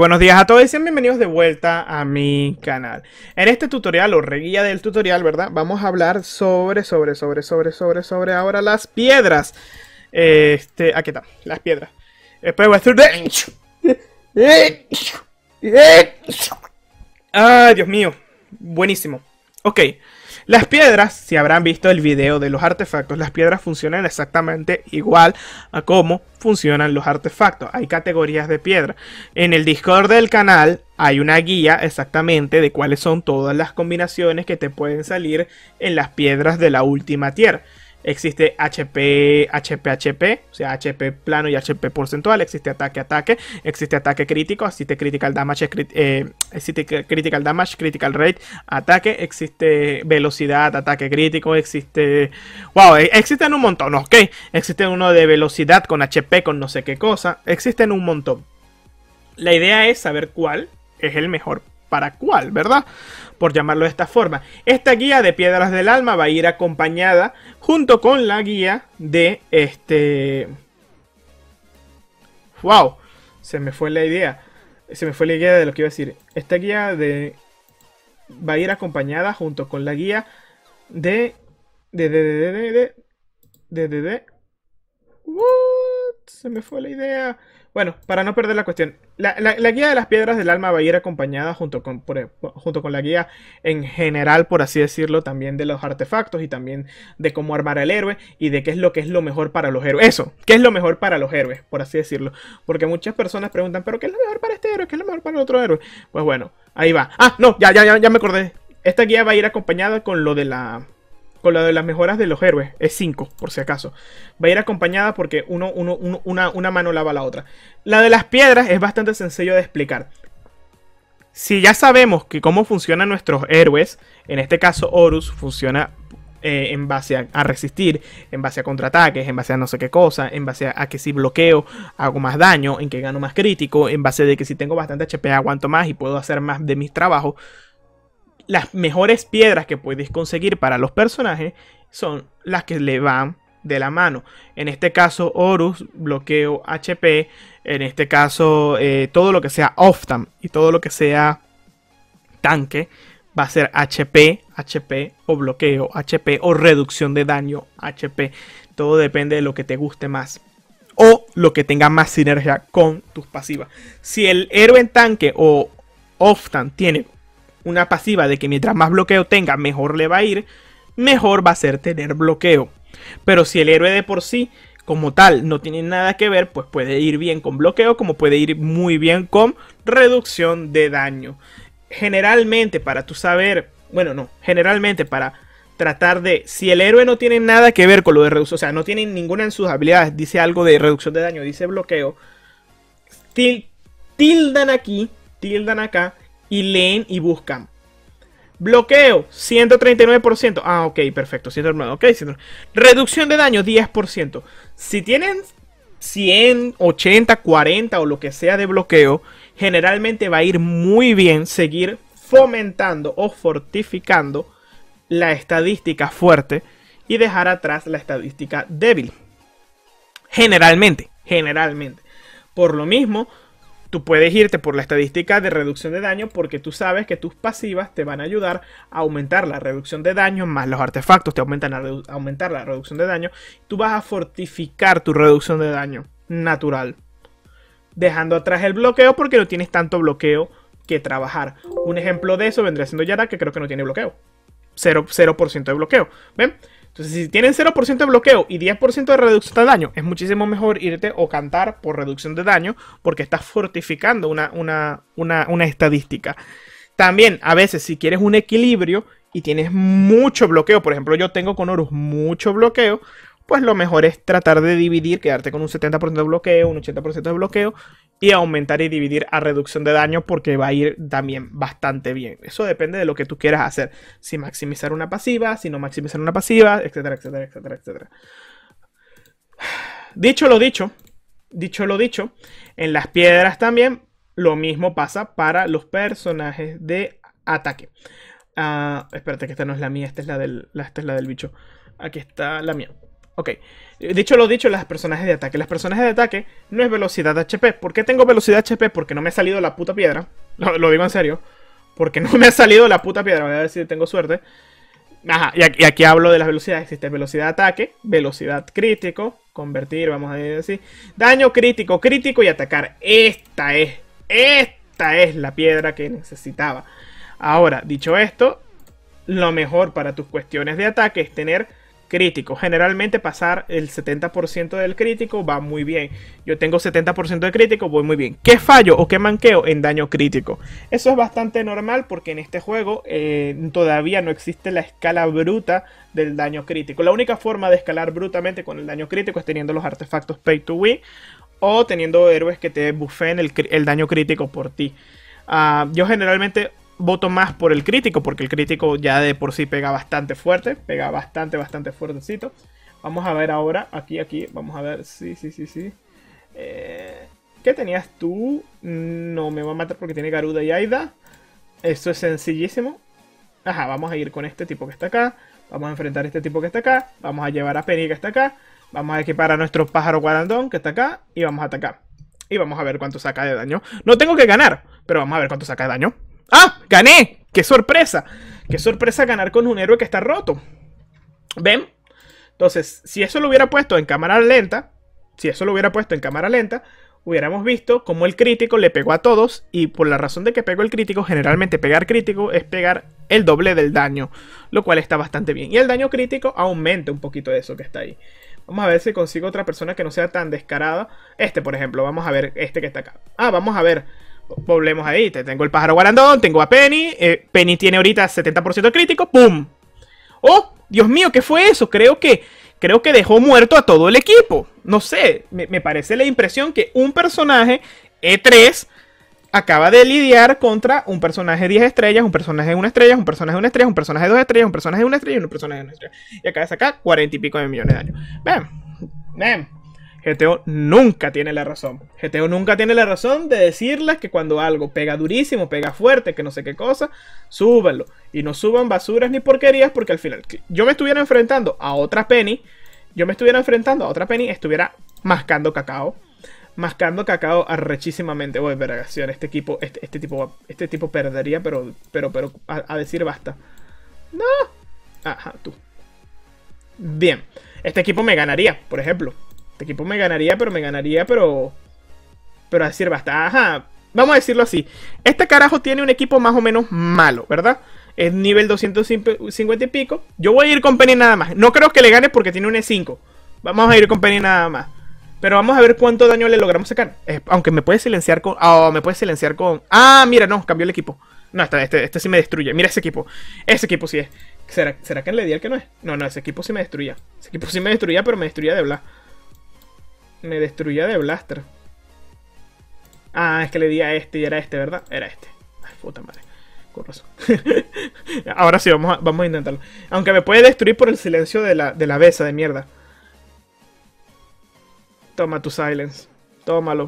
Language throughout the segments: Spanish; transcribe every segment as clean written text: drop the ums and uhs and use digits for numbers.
buenos días a todos y sean bienvenidos de vuelta a mi canal. En este tutorial o reguía del tutorial, ¿verdad? Vamos a hablar sobre ahora las piedras. Aquí está, las piedras. Después voy a hacer ¡ay, Dios mío! Buenísimo. Ok. Las piedras, si habrán visto el video de los artefactos, las piedras funcionan exactamente igual a cómo funcionan los artefactos. Hay categorías de piedra. En el Discord del canal hay una guía exactamente de cuáles son todas las combinaciones que te pueden salir en las piedras de la última tier. Existe HP, o sea, HP plano y HP porcentual. Existe ataque, existe ataque crítico, existe critical damage, critical rate, ataque, existe velocidad, ataque crítico, existe... ¡Wow! Existen un montón, ¿ok? Existe uno de velocidad con HP, con no sé qué cosa. Existen un montón. La idea es saber cuál es el mejor para cuál, ¿verdad? Por llamarlo de esta forma. Esta guía de piedras del alma va a ir acompañada junto con la guía de ¡wow! Se me fue la idea. Se me fue la idea de lo que iba a decir. Esta guía va a ir acompañada junto con la guía se me fue la idea. Bueno, para no perder la cuestión, la guía de las piedras del alma va a ir acompañada junto con la guía en general, por así decirlo, también de los artefactos y también de cómo armar al héroe y de qué es lo mejor para los héroes. Eso, qué es lo mejor para los héroes, por así decirlo. Porque muchas personas preguntan, ¿pero qué es lo mejor para este héroe? ¿Qué es lo mejor para el otro héroe? Pues bueno, ahí va. Ah, no, ya me acordé. Esta guía va a ir acompañada con lo de las mejoras de los héroes. Es 5, por si acaso. Va a ir acompañada porque una mano lava la otra. La de las piedras es bastante sencillo de explicar. Si ya sabemos que cómo funcionan nuestros héroes, en este caso Horus funciona en base a resistir, en base a contraataques, en base a no sé qué cosa, en base a que si bloqueo hago más daño, en que gano más crítico, en base de que si tengo bastante HP aguanto más y puedo hacer más de mis trabajos. Las mejores piedras que podéis conseguir para los personajes son las que le van de la mano. En este caso, Horus, bloqueo HP. En este caso, todo lo que sea off-tam y todo lo que sea tanque va a ser HP o bloqueo HP o reducción de daño HP. Todo depende de lo que te guste más o lo que tenga más sinergia con tus pasivas. Si el héroe en tanque o off-tam tiene una pasiva de que mientras más bloqueo tenga, mejor le va a ir, mejor va a ser tener bloqueo. Pero si el héroe de por sí, como tal, no tiene nada que ver, pues puede ir bien con bloqueo, como puede ir muy bien con reducción de daño. Generalmente, para tú saber, bueno, no, generalmente para tratar de, si el héroe no tiene nada que ver con lo de reducción, o sea, no tiene ninguna en sus habilidades, dice algo de reducción de daño, dice bloqueo, tildan aquí, tildan acá, y leen y buscan bloqueo 139%. Ah, ok, perfecto, 139, ok, 139. Reducción de daño 10%. Si tienen 100, 80, 40 o lo que sea de bloqueo, generalmente va a ir muy bien seguir fomentando o fortificando la estadística fuerte y dejar atrás la estadística débil. Generalmente. Por lo mismo, tú puedes irte por la estadística de reducción de daño porque tú sabes que tus pasivas te van a ayudar a aumentar la reducción de daño, más los artefactos te aumentan a aumentar la reducción de daño. Tú vas a fortificar tu reducción de daño natural, dejando atrás el bloqueo porque no tienes tanto bloqueo que trabajar. Un ejemplo de eso vendría siendo Yara, que creo que no tiene bloqueo. 0% de bloqueo. ¿Ven? Entonces, si tienen 0% de bloqueo y 10% de reducción de daño, es muchísimo mejor irte o cantar por reducción de daño porque estás fortificando una estadística. También, a veces, si quieres un equilibrio y tienes mucho bloqueo, por ejemplo, yo tengo con Horus mucho bloqueo, pues lo mejor es tratar de dividir, quedarte con un 70% de bloqueo, un 80% de bloqueo y aumentar y dividir a reducción de daño porque va a ir también bastante bien. Eso depende de lo que tú quieras hacer. Si maximizar una pasiva, si no maximizar una pasiva, etcétera, etcétera, etcétera, etcétera. Dicho lo dicho, en las piedras también lo mismo pasa para los personajes de ataque. Espérate que esta no es la mía, esta es la del bicho. Aquí está la mía. Ok. Dicho lo dicho, las personajes de ataque. Las personajes de ataque no es velocidad HP. ¿Por qué tengo velocidad HP? Porque no me ha salido la puta piedra. Lo digo en serio. Porque no me ha salido la puta piedra. Voy a ver si tengo suerte. Ajá, y aquí hablo de las velocidades. Existe velocidad de ataque, velocidad crítico, convertir, vamos a decir. Daño crítico, crítico y atacar. Esta es la piedra que necesitaba. Ahora, dicho esto, lo mejor para tus cuestiones de ataque es tener crítico. Generalmente pasar el 70% del crítico va muy bien. Yo tengo 70% de crítico, voy muy bien. ¿Qué fallo o qué manqueo en daño crítico? Eso es bastante normal porque en este juego todavía no existe la escala bruta del daño crítico. La única forma de escalar brutamente con el daño crítico es teniendo los artefactos Pay to Win o teniendo héroes que te buffen el daño crítico por ti. Yo generalmente voto más por el crítico, porque el crítico ya de por sí pega bastante fuerte. Pega bastante fuertecito. Vamos a ver ahora, aquí, vamos a ver, sí. ¿Qué tenías tú? No, me va a matar porque tiene Garuda y Aida. Esto es sencillísimo. Ajá, vamos a ir con este tipo que está acá. Vamos a enfrentar a este tipo que está acá. Vamos a llevar a Penny que está acá. Vamos a equipar a nuestro pájaro guarandón que está acá. Y vamos a atacar. Y vamos a ver cuánto saca de daño. No tengo que ganar, pero vamos a ver cuánto saca de daño. ¡Ah! ¡Gané! ¡Qué sorpresa! ¡Qué sorpresa ganar con un héroe que está roto! ¿Ven? Entonces, si eso lo hubiera puesto en cámara lenta, hubiéramos visto cómo el crítico le pegó a todos. Y por la razón de que pegó el crítico, generalmente pegar crítico es pegar el doble del daño, lo cual está bastante bien. Y el daño crítico aumenta un poquito de eso que está ahí. Vamos a ver si consigo otra persona que no sea tan descarada. Este, por ejemplo, vamos a ver este que está acá. Vamos a ver. Volvemos ahí, tengo el pájaro guarandón, tengo a Penny. Penny tiene ahorita 70% de crítico. ¡Pum! ¡Oh! Dios mío, ¿qué fue eso? Creo que dejó muerto a todo el equipo. No sé, me parece la impresión que un personaje E3 acaba de lidiar contra un personaje 10 estrellas, un personaje de 1 estrella, un personaje de 1 estrella, un personaje de 2 estrellas, un personaje de 1 estrella y un personaje de 1 estrella. Y acaba de sacar 40 y pico de millones de daño. Ven. GTO nunca tiene la razón. GTO nunca tiene la razón de decirles que cuando algo pega durísimo, pega fuerte, que no sé qué cosa, súbanlo. Y no suban basuras ni porquerías porque al final yo me estuviera enfrentando a otra Penny, estuviera mascando cacao. Mascando cacao arrechísimamente. Voy, vergación, este tipo perdería, pero a decir basta. No. Ajá, tú. Bien. Este equipo me ganaría, por ejemplo. Pero a decir basta. Ajá. Vamos a decirlo así. Este carajo tiene un equipo más o menos malo, ¿verdad? Es nivel 250 y pico. Yo voy a ir con Penny nada más. No creo que le gane porque tiene un E5. Vamos a ir con Penny nada más. Pero vamos a ver cuánto daño le logramos sacar. Aunque me puede silenciar con... Ah, mira, no, cambió el equipo. No, este sí me destruye. Mira ese equipo. Ese equipo sí es. ¿Será que le di al que no es? No, ese equipo sí me destruía. Ese equipo sí me destruía, pero me destruía de Blast. Me destruía de Blaster. Ah, es que le di a este y era este, ¿verdad? Era este. Ay, puta madre. Con razón. Ahora sí, vamos a intentarlo. Aunque me puede destruir por el silencio de la besa de mierda. Toma tu silence. Tómalo.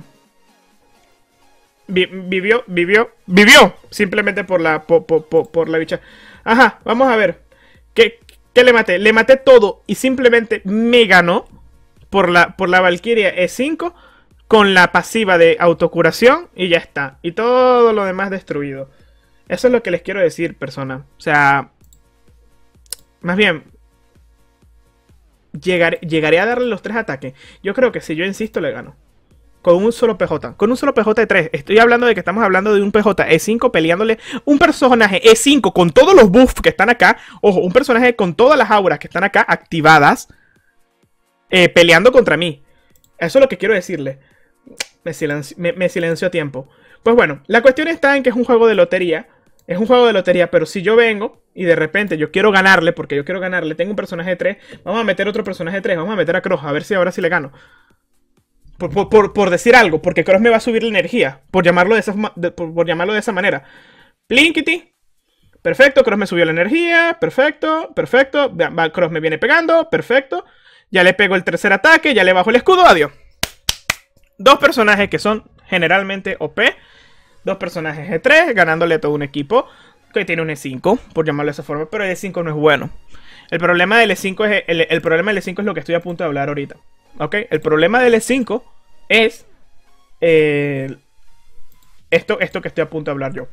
Vivió. Simplemente por la bicha. Ajá, vamos a ver. ¿Qué le maté? Le maté todo y simplemente me ganó por la Valkyria E5 con la pasiva de autocuración y ya está. Y todo lo demás destruido. Eso es lo que les quiero decir, persona. O sea, más bien, llegaré a darle los 3 ataques. Yo creo que si yo insisto le gano. Con un solo PJ. Con un solo PJ de 3. Estoy hablando de que estamos hablando de un PJ E5 peleándole. Un personaje E5 con todos los buffs que están acá. Ojo, un personaje con todas las auras que están acá activadas. Peleando contra mí. Eso es lo que quiero decirle. Me silencio a tiempo. Pues bueno, la cuestión está en que es un juego de lotería. Es un juego de lotería, pero si yo vengo y de repente yo quiero ganarle, porque yo quiero ganarle, tengo un personaje de 3, vamos a meter otro personaje de 3, vamos a meter a Cross, a ver si ahora sí le gano. Por decir algo, porque Cross me va a subir la energía, por llamarlo de esa manera. Plinkity. Perfecto, Cross me subió la energía, perfecto. Cross me viene pegando, perfecto. Ya le pego el tercer ataque, ya le bajo el escudo, adiós. 2 personajes que son generalmente OP. 2 personajes E3, ganándole a todo un equipo que tiene un E5, por llamarlo de esa forma, pero el E5 no es bueno. El problema del E5 es, el problema del E5 es lo que estoy a punto de hablar ahorita. ¿Ok? El problema del E5 es esto que estoy a punto de hablar yo.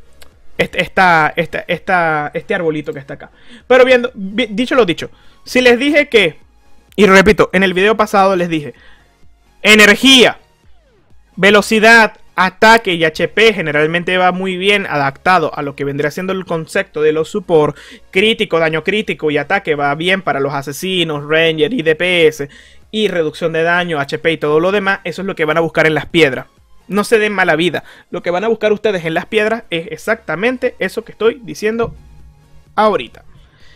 Este arbolito que está acá. Pero dicho lo dicho, si les dije que, y repito, en el video pasado les dije, energía, velocidad, ataque y HP generalmente va muy bien adaptado a lo que vendría siendo el concepto de los support. Crítico, daño crítico y ataque va bien para los asesinos, ranger y DPS. Y reducción de daño, HP y todo lo demás, eso es lo que van a buscar en las piedras. No se den mala vida. Lo que van a buscar ustedes en las piedras es exactamente eso que estoy diciendo ahorita.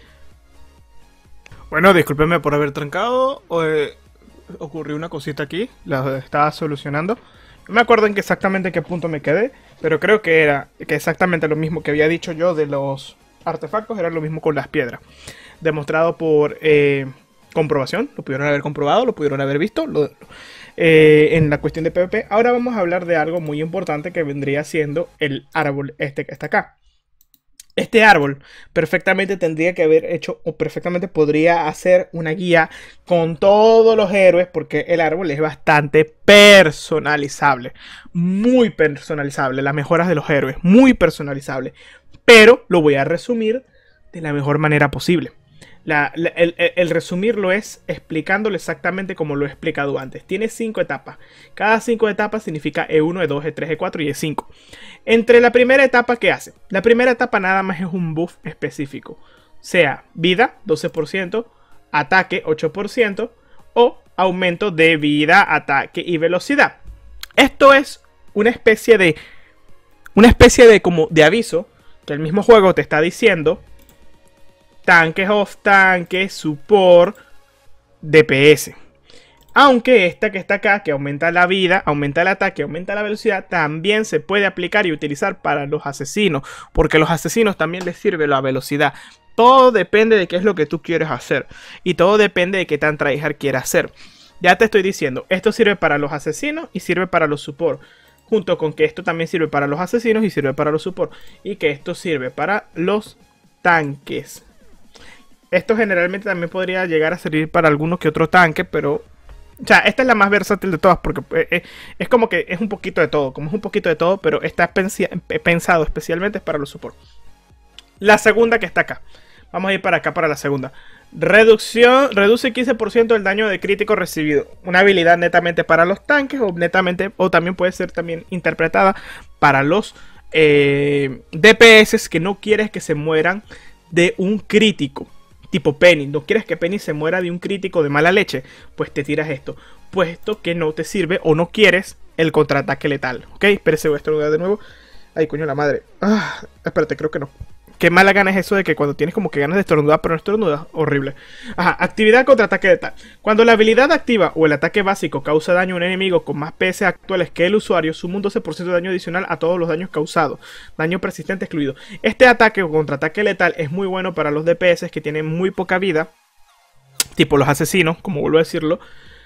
Bueno, discúlpenme por haber trancado. Ocurrió una cosita aquí. La estaba solucionando. No me acuerdo exactamente en qué punto me quedé. Pero creo que era exactamente lo mismo que había dicho yo de los artefactos. Era lo mismo con las piedras. Demostrado por comprobación. Lo pudieron haber comprobado. Lo pudieron haber visto. En la cuestión de PvP. Ahora vamos a hablar de algo muy importante que vendría siendo el árbol este que está acá. Este árbol perfectamente tendría que haber hecho o perfectamente podría hacer una guía con todos los héroes porque el árbol es bastante personalizable. Muy personalizable. Las mejoras de los héroes. Muy personalizable. Pero lo voy a resumir de la mejor manera posible. El resumirlo es explicándolo exactamente como lo he explicado antes. Tiene 5 etapas. Cada 5 etapas significa E1, E2, E3, E4 y E5. Entre la primera etapa, ¿qué hace? La primera etapa nada más es un buff específico. Sea vida, 12%, ataque, 8% o aumento de vida, ataque y velocidad. Esto es una especie de como de aviso que el mismo juego te está diciendo. Tanques, off tanques, support, DPS. Aunque esta que está acá, que aumenta la vida, aumenta el ataque, aumenta la velocidad, también se puede aplicar y utilizar para los asesinos. Porque a los asesinos también les sirve la velocidad. Todo depende de qué es lo que tú quieres hacer. Y todo depende de qué tan tryhard quieras hacer. Ya te estoy diciendo, esto sirve para los asesinos y sirve para los support. Junto con que esto también sirve para los asesinos y sirve para los support. Y que esto sirve para los tanques. Esto generalmente también podría llegar a servir para alguno que otro tanque, pero... O sea, esta es la más versátil de todas porque es como que es un poquito de todo. Como es un poquito de todo, pero está pensado especialmente para los support. La segunda que está acá. Vamos a ir para acá para la segunda. Reduce 15% del daño de crítico recibido. Una habilidad netamente para los tanques o también puede ser también interpretada para los DPS que no quieres que se mueran de un crítico. Tipo Penny, no quieres que Penny se muera de un crítico de mala leche, pues te tiras esto. Puesto que no te sirve o no quieres el contraataque letal. Ok, espérese, voy a estornudar de nuevo. Ay, coño la madre. Espérate, creo que no. Qué mala gana es eso de que cuando tienes como que ganas de estornudar, pero no estornudas. Horrible. Ajá, actividad contraataque letal. Cuando la habilidad activa o el ataque básico causa daño a un enemigo con más PS actuales que el usuario, suma un 12% de daño adicional a todos los daños causados. Daño persistente excluido. Este ataque o contraataque letal es muy bueno para los DPS que tienen muy poca vida. Tipo los asesinos, como vuelvo a decirlo.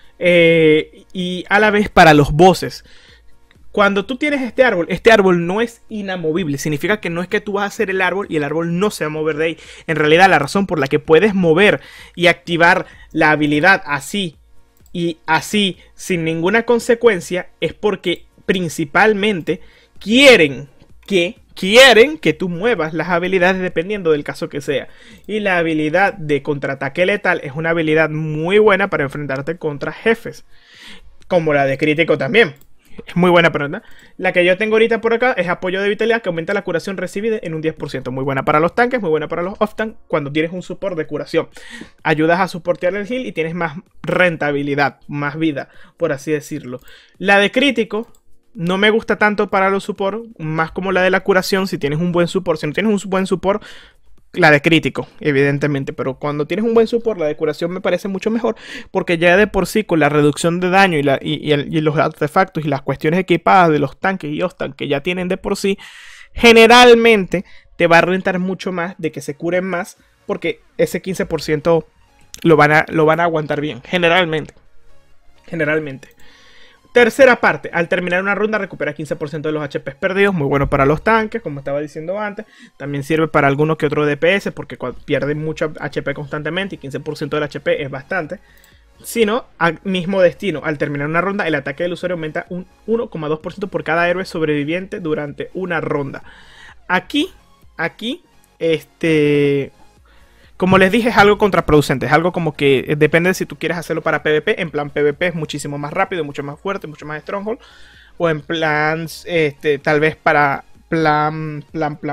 Y a la vez para los bosses. Cuando tú tienes este árbol no es inamovible. Significa que no es que tú vas a hacer el árbol y el árbol no se va a mover de ahí. En realidad la razón por la que puedes mover y activar la habilidad así y así sin ninguna consecuencia es porque principalmente quieren que tú muevas las habilidades dependiendo del caso que sea. Y la habilidad de contraataque letal es una habilidad muy buena para enfrentarte contra jefes. Como la de crítico también. Es muy buena, pero ¿no? La que yo tengo ahorita por acá es apoyo de vitalidad que aumenta la curación recibida en un 10%. Muy buena para los tanques, muy buena para los off-tank cuando tienes un support de curación. Ayudas a soportear el heal y tienes más rentabilidad, más vida, por así decirlo. La de crítico no me gusta tanto para los support, más como la de la curación si tienes un buen support. Si no tienes un buen support, la de crítico, evidentemente, pero cuando tienes un buen support, la de curación me parece mucho mejor, porque ya de por sí con la reducción de daño y los artefactos y las cuestiones equipadas de los tanques y off-tank que ya tienen de por sí, generalmente te va a rentar mucho más de que se curen más, porque ese 15% lo van a aguantar bien, generalmente. Tercera parte, al terminar una ronda recupera 15% de los HP perdidos, muy bueno para los tanques, como estaba diciendo antes. También sirve para alguno que otro DPS, porque pierden mucho HP constantemente y 15% del HP es bastante. Sino, al mismo destino, al terminar una ronda, el ataque del usuario aumenta un 1,2% por cada héroe sobreviviente durante una ronda. Aquí, como les dije, es algo contraproducente. Es algo como que depende de si tú quieres hacerlo para PvP. En plan PvP es muchísimo más rápido, mucho más fuerte, mucho más Stronghold. O en plan, tal vez para plan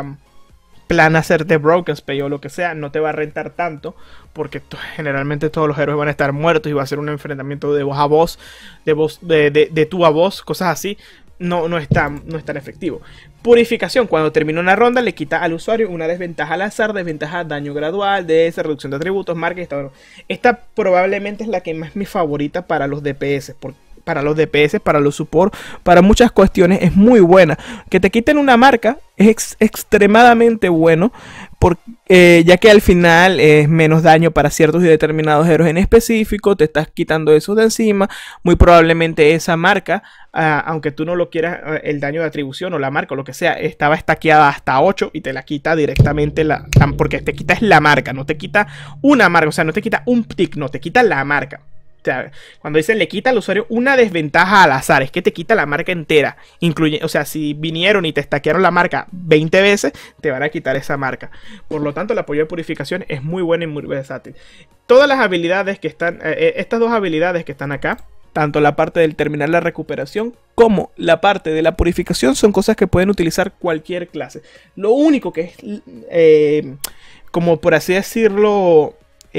hacer de Broken Spell o lo que sea, no te va a rentar tanto. Porque generalmente todos los héroes van a estar muertos y va a ser un enfrentamiento de voz a voz, de tú a voz, cosas así. No es tan efectivo. Purificación. Cuando termina una ronda le quita al usuario una desventaja al azar, desventaja, daño gradual, DS, reducción de atributos, marca y esta. Esta probablemente es la que más mi favorita para los DPS. Para los support, para muchas cuestiones es muy buena. Que te quiten una marca es extremadamente bueno, ya que al final es menos daño para ciertos y determinados héroes en específico. Te estás quitando eso de encima. Muy probablemente esa marca, aunque tú no lo quieras, el daño de atribución o la marca o lo que sea, estaba stackeada hasta 8 y te la quita directamente, porque te quita es la marca, no te quita una marca, o sea, no te quita un tick, no, te quita la marca. O sea, cuando dicen le quita al usuario una desventaja al azar, es que te quita la marca entera. O sea, si vinieron y te stackearon la marca 20 veces, te van a quitar esa marca. Por lo tanto, el apoyo de purificación es muy bueno y muy versátil. Todas las habilidades que están, estas dos habilidades que están acá, tanto la parte del terminar la recuperación como la parte de la purificación, son cosas que pueden utilizar cualquier clase. Lo único que es, como por así decirlo,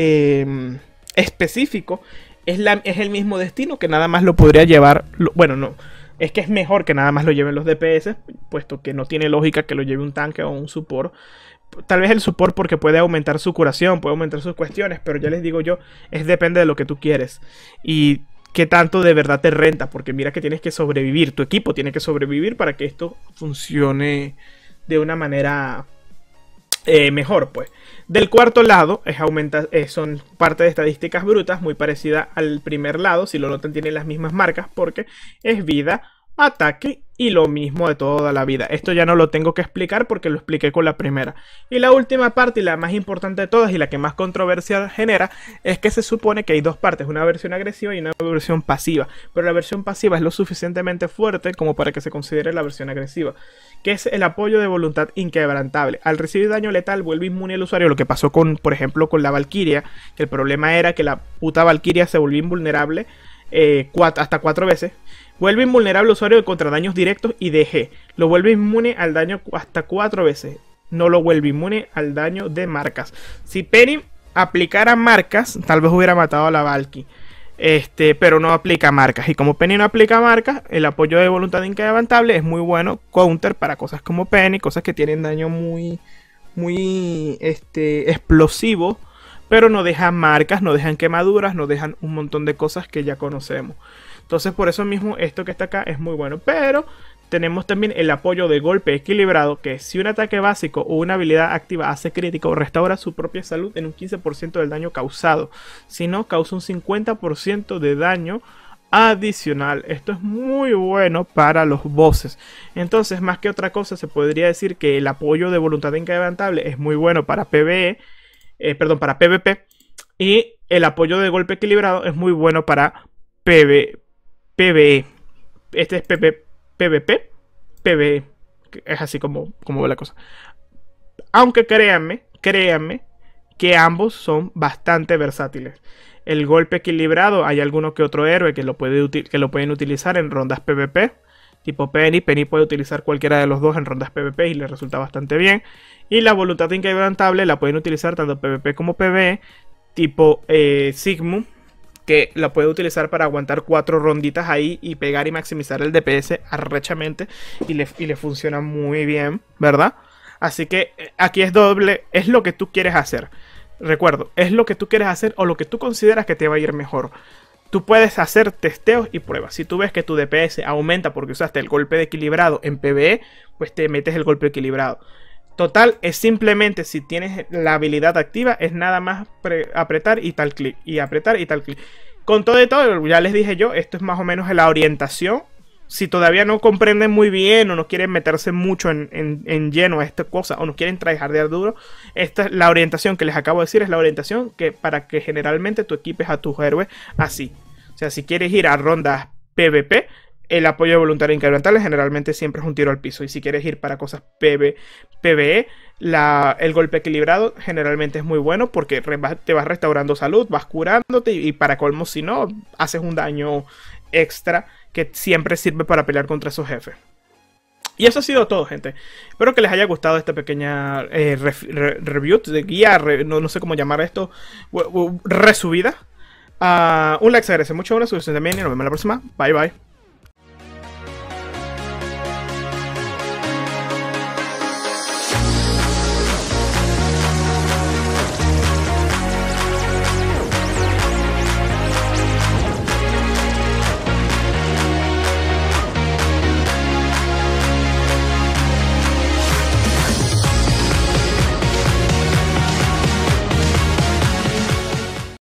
específico, es el mismo destino, que nada más lo podría llevar. Bueno, no. Es que es mejor que nada más lo lleven los DPS, puesto que no tiene lógica que lo lleve un tanque o un support. Tal vez el support porque puede aumentar su curación, puede aumentar sus cuestiones, pero ya les digo yo, depende de lo que tú quieres. Y qué tanto de verdad te renta, porque mira que tienes que sobrevivir. Tu equipo tiene que sobrevivir para que esto funcione de una manera mejor, pues. Del cuarto lado son parte de estadísticas brutas, muy parecida al primer lado. Si lo notan, tiene las mismas marcas porque es vida, ataque y lo mismo de toda la vida. Esto ya no lo tengo que explicar porque lo expliqué con la primera. Y la última parte, y la más importante de todas y la que más controversia genera, es que se supone que hay dos partes, una versión agresiva y una versión pasiva. Pero la versión pasiva es lo suficientemente fuerte como para que se considere la versión agresiva, que es el apoyo de voluntad inquebrantable. Al recibir daño letal vuelve inmune al usuario, lo que pasó por ejemplo, con la Valkyria, que el problema era que la puta Valkyria se volvió invulnerable hasta 4 veces. Vuelve invulnerable al usuario contra daños directos y DG. Lo vuelve inmune al daño hasta 4 veces. No lo vuelve inmune al daño de marcas. Si Penny aplicara marcas, tal vez hubiera matado a la Valky. Pero no aplica marcas. Y como Penny no aplica marcas, el apoyo de voluntad inquebrantable es muy bueno counter para cosas como Penny, cosas que tienen daño muy explosivo, pero no dejan marcas, no dejan quemaduras, no dejan un montón de cosas que ya conocemos. Entonces, por eso mismo, esto que está acá es muy bueno. Pero tenemos también el apoyo de golpe equilibrado, que si un ataque básico o una habilidad activa hace crítico, restaura su propia salud en un 15% del daño causado. Si no, causa un 50% de daño adicional. Esto es muy bueno para los bosses. Entonces, más que otra cosa, se podría decir que el apoyo de voluntad inquebrantable es muy bueno para para PvP. Y el apoyo de golpe equilibrado es muy bueno para PvE. Este es PvP. PvE. Es así como va la cosa. Aunque créanme que ambos son bastante versátiles. El golpe equilibrado, hay alguno que otro héroe que lo pueden utilizar en rondas PvP. Tipo Penny. Penny puede utilizar cualquiera de los dos en rondas PvP y le resulta bastante bien. Y la voluntad inquebrantable la pueden utilizar tanto PvP como PvE. Tipo Sigmund, que la puede utilizar para aguantar 4 ronditas ahí y pegar y maximizar el DPS arrechamente. Y le funciona muy bien, ¿verdad? Así que aquí es doble, es lo que tú quieres hacer. Recuerdo, es lo que tú quieres hacer o lo que tú consideras que te va a ir mejor. Tú puedes hacer testeos y pruebas. Si tú ves que tu DPS aumenta porque usaste el golpe de equilibrado en PvE, pues te metes el golpe equilibrado. Total, es simplemente, si tienes la habilidad activa, es nada más apretar y tal clic, y apretar y tal clic. Con todo y todo, ya les dije yo, esto es más o menos la orientación. Si todavía no comprenden muy bien o no quieren meterse mucho en lleno a esta cosa o no quieren tryhardear duro, esta es la orientación que les acabo de decir, es la orientación que para que generalmente tú equipes a tus héroes así. O sea, si quieres ir a rondas PvP, el apoyo voluntario incremental generalmente siempre es un tiro al piso. Y si quieres ir para cosas PvE, el golpe equilibrado generalmente es muy bueno porque te vas restaurando salud, vas curándote y para colmo, si no, haces un daño extra que siempre sirve para pelear contra esos jefes. Y eso ha sido todo, gente. Espero que les haya gustado esta pequeña review de guía, no sé cómo llamar esto, resubida. Un like se agradece mucho, una suscripción también y nos vemos la próxima. Bye bye.